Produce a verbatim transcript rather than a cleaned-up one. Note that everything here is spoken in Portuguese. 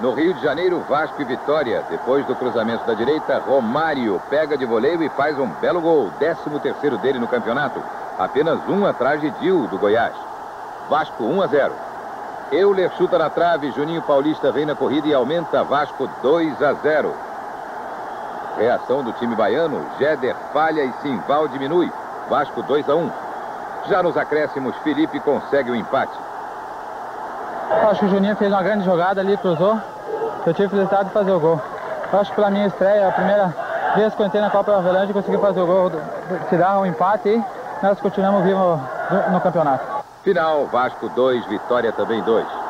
No Rio de Janeiro, Vasco e Vitória. Depois do cruzamento da direita, Romário pega de voleio e faz um belo gol. décimo terceiro dele no campeonato. Apenas um atrás de Dil, do Goiás. Vasco um a zero. Euler chuta na trave, Juninho Paulista vem na corrida e aumenta. Vasco dois a zero. Reação do time baiano, Jéder falha e Simval diminui. Vasco dois a um. Já nos acréscimos, Felipe consegue o empate. Acho que o Juninho fez uma grande jogada ali, cruzou. Eu tive felicidade de fazer o gol. Acho que pela minha estreia, a primeira vez que eu entrei na Copa Avelange, consegui fazer o gol, se dar um empate e nós continuamos vivos no campeonato. Final, Vasco dois, Vitória também dois.